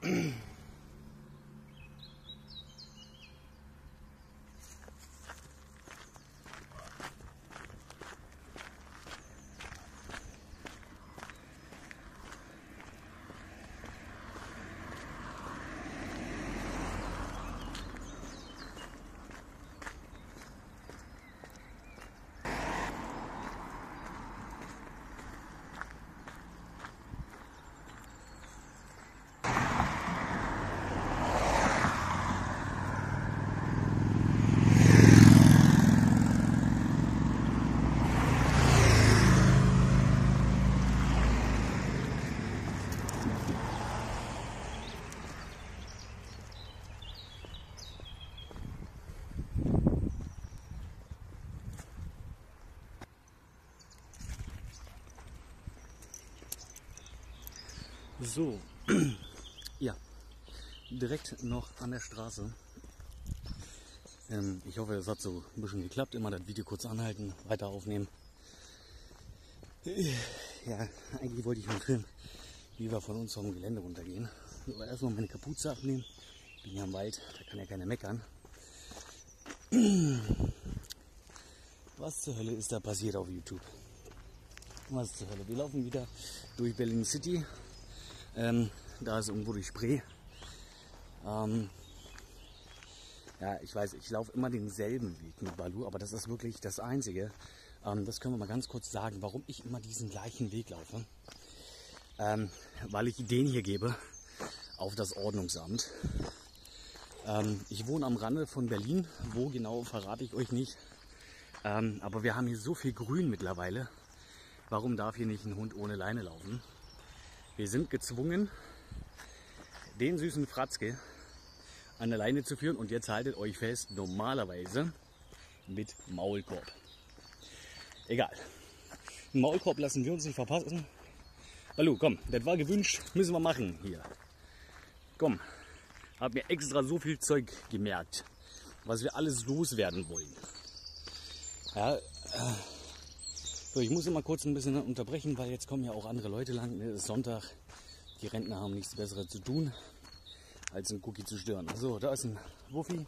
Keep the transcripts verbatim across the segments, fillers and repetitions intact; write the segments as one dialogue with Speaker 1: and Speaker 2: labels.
Speaker 1: So, ja, direkt noch an der Straße. Ähm, ich hoffe, es hat so ein bisschen geklappt. Immer das Video kurz anhalten, weiter aufnehmen. Ja, eigentlich wollte ich mal filmen, wie wir von uns vom Gelände runtergehen. Aber erstmal meine Kapuze abnehmen. Ich bin ja im Wald, da kann ja keiner meckern. Was zur Hölle ist da passiert auf YouTube? Was zur Hölle? Wir laufen wieder durch Berlin City. Ähm, da ist irgendwo die Spree. Ähm, ja, ich weiß, ich laufe immer denselben Weg mit Balu, aber das ist wirklich das Einzige. Ähm, das können wir mal ganz kurz sagen, warum ich immer diesen gleichen Weg laufe. Ähm, weil ich Ideen hier gebe auf das Ordnungsamt. Ähm, ich wohne am Rande von Berlin. Wo genau, verrate ich euch nicht. Ähm, aber wir haben hier so viel Grün mittlerweile. Warum darf hier nicht ein Hund ohne Leine laufen? Wir sind gezwungen, den süßen Fratzke an der Leine zu führen. Und jetzt haltet euch fest, normalerweise mit Maulkorb. Egal. Den Maulkorb lassen wir uns nicht verpassen. Hallo, komm, das war gewünscht, müssen wir machen hier. Komm, hab mir extra so viel Zeug gemerkt, was wir alles loswerden wollen. Ja, äh, so, ich muss immer kurz ein bisschen unterbrechen, weil jetzt kommen ja auch andere Leute lang. Es ist Sonntag, die Rentner haben nichts Besseres zu tun, als einen Cookie zu stören. So, da ist ein Wuffi.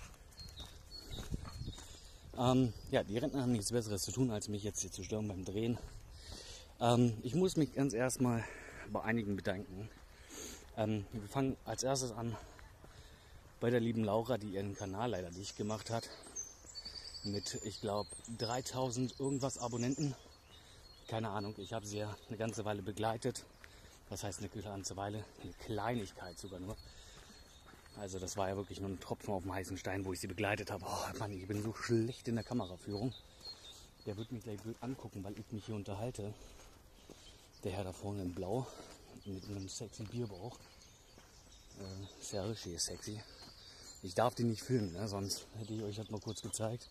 Speaker 1: Ähm, ja, die Rentner haben nichts Besseres zu tun, als mich jetzt hier zu stören beim Drehen. Ähm, ich muss mich ganz erstmal bei einigen bedanken. Ähm, wir fangen als erstes an bei der lieben Laura, die ihren Kanal leider dicht gemacht hat. Mit, ich glaube, dreitausend irgendwas Abonnenten. Keine Ahnung, ich habe sie ja eine ganze Weile begleitet. Was heißt eine ganze Weile? Eine Kleinigkeit sogar nur. Also das war ja wirklich nur ein Tropfen auf dem heißen Stein, wo ich sie begleitet habe. Oh Mann, ich bin so schlecht in der Kameraführung. Der wird mich gleich blöd angucken, weil ich mich hier unterhalte. Der Herr da vorne in Blau mit einem sexy Bierbauch. Äh, ist ja richtig sexy. Ich darf den nicht filmen, ne? Sonst hätte ich euch das mal kurz gezeigt.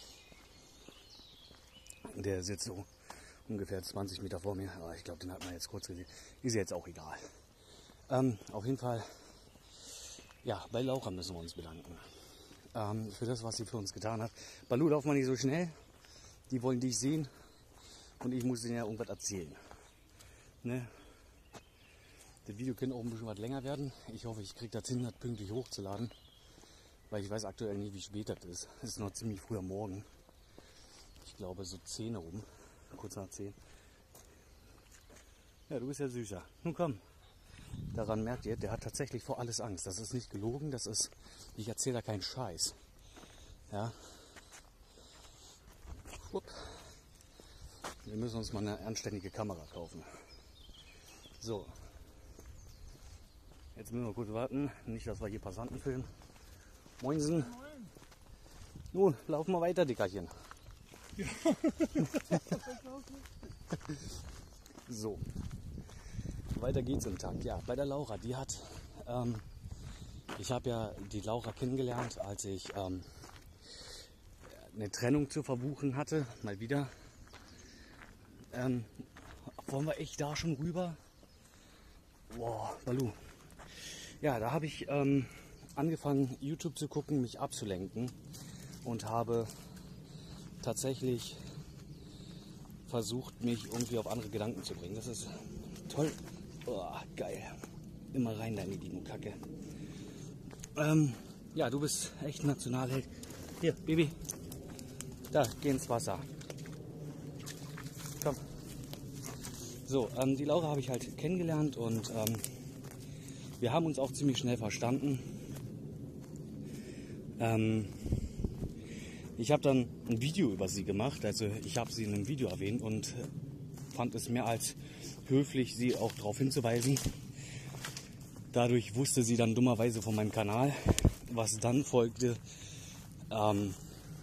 Speaker 1: Der sitzt so ungefähr zwanzig Meter vor mir. Aber ich glaube, den hat man jetzt kurz gesehen. Ist jetzt auch egal. Ähm, auf jeden Fall, ja, bei Laura müssen wir uns bedanken. Ähm, für das, was sie für uns getan hat. Balu, lauf mal nicht so schnell. Die wollen dich sehen. Und ich muss denen ja irgendwas erzählen. Ne? Das Video könnte auch ein bisschen was länger werden. Ich hoffe, ich kriege das hin, das pünktlich hochzuladen. Weil ich weiß aktuell nicht, wie spät das ist. Es ist noch ziemlich früh am Morgen. Ich glaube so zehn rum. Kurz nach zehn. Ja, du bist ja süßer. Nun komm. Daran merkt ihr, der hat tatsächlich vor alles Angst. Das ist nicht gelogen, das ist, ich erzähle da keinen Scheiß. Ja. Upp. Wir müssen uns mal eine anständige Kamera kaufen. So. Jetzt müssen wir kurz warten. Nicht, dass wir hier Passanten filmen. Moinsen. Moin. Nun, laufen wir weiter, Dickerchen. Ja. So. Weiter geht's im Takt. Ja, bei der Laura, die hat, ähm, ich habe ja die Laura kennengelernt, als ich ähm, eine Trennung zu verbuchen hatte, mal wieder. Ähm, wollen wir echt da schon rüber? Boah, Balu. Ja, da habe ich ähm, angefangen, YouTube zu gucken, mich abzulenken und habe tatsächlich versucht, mich irgendwie auf andere Gedanken zu bringen. Das ist toll. Oh, geil. immer rein da in die Dino-Kacke. Ähm, ja, du bist echt ein Nationalheld. Hier, Baby. Da, geh ins Wasser. Komm. So, ähm, die Laura habe ich halt kennengelernt und ähm, wir haben uns auch ziemlich schnell verstanden. Ähm, ich habe dann ein Video über sie gemacht, also ich habe sie in einem Video erwähnt und fand es mehr als höflich, sie auch darauf hinzuweisen. Dadurch wusste sie dann dummerweise von meinem Kanal. Was dann folgte, ähm,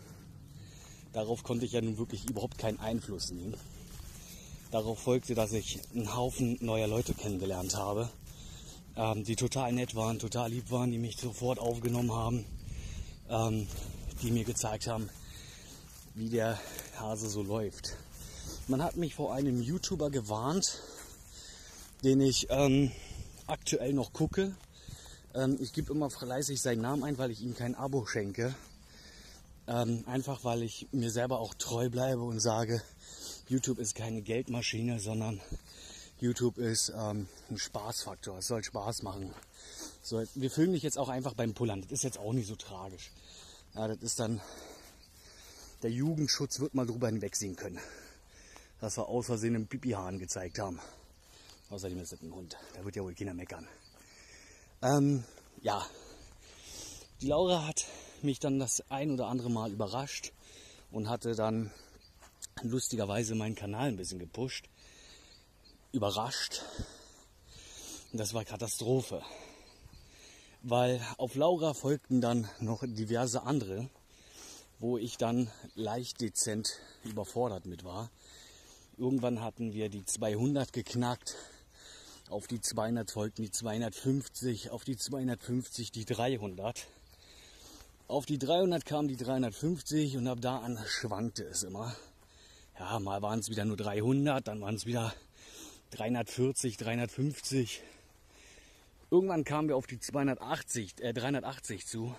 Speaker 1: darauf konnte ich ja nun wirklich überhaupt keinen Einfluss nehmen. Darauf folgte, dass ich einen Haufen neuer Leute kennengelernt habe, ähm, die total nett waren, total lieb waren, die mich sofort aufgenommen haben, ähm, die mir gezeigt haben, wie der Hase so läuft. Man hat mich vor einem YouTuber gewarnt, den ich ähm, aktuell noch gucke. Ähm, ich gebe immer fleißig seinen Namen ein, weil ich ihm kein Abo schenke. Ähm, einfach weil ich mir selber auch treu bleibe und sage, YouTube ist keine Geldmaschine, sondern YouTube ist ähm, ein Spaßfaktor. Es soll Spaß machen. So, wir filmen dich jetzt auch einfach beim Pullern. Das ist jetzt auch nicht so tragisch. Ja, das ist dann, der Jugendschutz wird mal drüber hinwegsehen können, dass wir aus Versehen einen Pipi-Hahn gezeigt haben. Außerdem ist das ein Hund. Da wird ja wohl keiner meckern. Ähm, ja, die Laura hat mich dann das ein oder andere Mal überrascht und hatte dann lustigerweise meinen Kanal ein bisschen gepusht. Überrascht. Und das war Katastrophe. Weil auf Laura folgten dann noch diverse andere, wo ich dann leicht dezent überfordert mit war. Irgendwann hatten wir die zweihundert geknackt. Auf die zweihundert folgten die zweihundertfünfzig, auf die zweihundertfünfzig die dreihundert. Auf die dreihundert kamen die dreihundertfünfzig und ab da an schwankte es immer. Ja, mal waren es wieder nur dreihundert, dann waren es wieder dreihundertvierzig, dreihundertfünfzig. Irgendwann kamen wir auf die zweihundertachtzig, äh, dreihundertachtzig zu.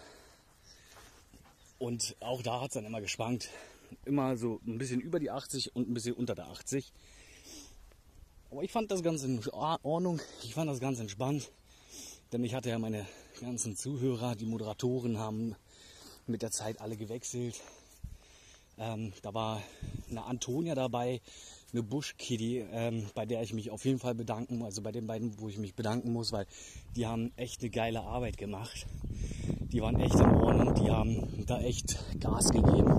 Speaker 1: Und auch da hat es dann immer geschwankt. Immer so ein bisschen über die achtzig und ein bisschen unter der achtzig. Aber ich fand das ganz in Ordnung. Ich fand das ganz entspannt. Denn ich hatte ja meine ganzen Zuhörer, die Moderatoren haben mit der Zeit alle gewechselt. Ähm, da war eine Antonia dabei, eine Busch-Kitty, ähm, bei der ich mich auf jeden Fall bedanken muss, also bei den beiden, wo ich mich bedanken muss, weil die haben echt eine geile Arbeit gemacht. Die waren echt in Ordnung, die haben da echt Gas gegeben.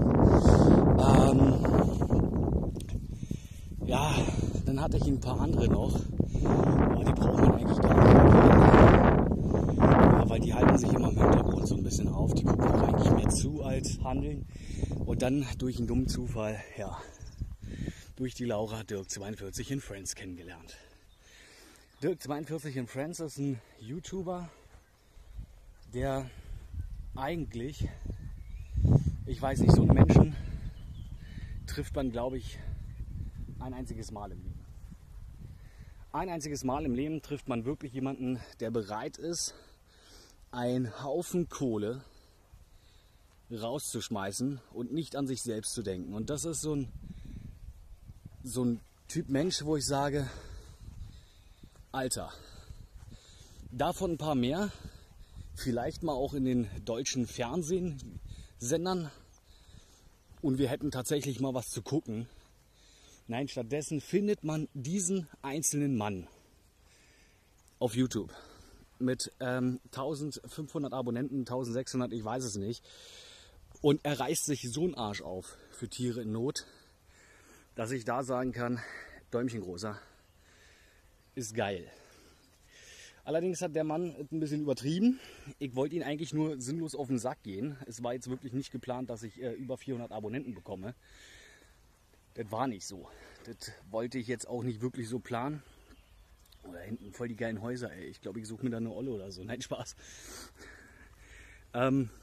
Speaker 1: Ähm, ja, dann hatte ich ein paar andere noch, aber die braucht man eigentlich gar nicht. Ja, weil die halten sich immer im Hintergrund so ein bisschen auf, die gucken auch eigentlich mehr zu als handeln. Und dann durch einen dummen Zufall, ja, durch die Laura Dirk zweiundvierzig in Friends kennengelernt. Dirk zweiundvierzig in Friends ist ein YouTuber, der eigentlich, ich weiß nicht, so einen Menschen trifft man, glaube ich, ein einziges Mal im Leben. Ein einziges Mal im Leben trifft man wirklich jemanden, der bereit ist, einen Haufen Kohle rauszuschmeißen und nicht an sich selbst zu denken. Und das ist so ein, so ein Typ Mensch, wo ich sage, Alter, davon ein paar mehr, vielleicht mal auch in den deutschen Fernsehsendern und wir hätten tatsächlich mal was zu gucken. Nein, stattdessen findet man diesen einzelnen Mann auf YouTube mit ähm, eintausendfünfhundert Abonnenten, eintausendsechshundert, ich weiß es nicht. Und er reißt sich so einen Arsch auf für Tiere in Not, dass ich da sagen kann, Däumchen großer, ist geil. Allerdings hat der Mann ein bisschen übertrieben. Ich wollte ihn eigentlich nur sinnlos auf den Sack gehen. Es war jetzt wirklich nicht geplant, dass ich äh, über vierhundert Abonnenten bekomme. Das war nicht so. Das wollte ich jetzt auch nicht wirklich so planen. Oh, da hinten voll die geilen Häuser, ey. Ich glaube, ich suche mir da eine Olle oder so. Nein, Spaß. Ähm,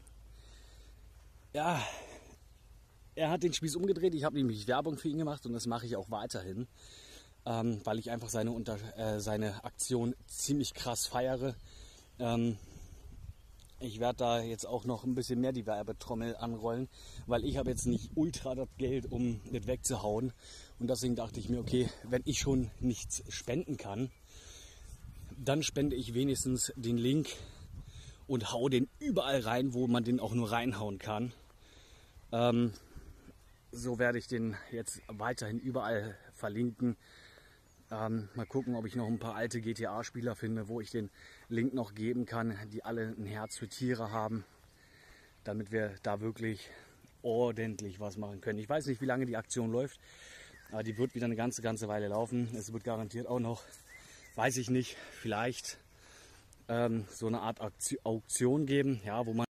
Speaker 1: ja, er hat den Spieß umgedreht. Ich habe nämlich Werbung für ihn gemacht und das mache ich auch weiterhin. Ähm, weil ich einfach seine, Unter äh, seine Aktion ziemlich krass feiere. Ähm, ich werde da jetzt auch noch ein bisschen mehr die Werbetrommel anrollen, weil ich habe jetzt nicht ultra das Geld, um das wegzuhauen. Und deswegen dachte ich mir, okay, wenn ich schon nichts spenden kann, dann spende ich wenigstens den Link und hau den überall rein, wo man den auch nur reinhauen kann. Ähm, so werde ich den jetzt weiterhin überall verlinken. Ähm, mal gucken, ob ich noch ein paar alte G T A-Spieler finde, wo ich den Link noch geben kann, die alle ein Herz für Tiere haben, damit wir da wirklich ordentlich was machen können. Ich weiß nicht, wie lange die Aktion läuft, aber die wird wieder eine ganze, ganze Weile laufen. Es wird garantiert auch noch, weiß ich nicht, vielleicht ähm, so eine Art Auktion geben, ja, wo man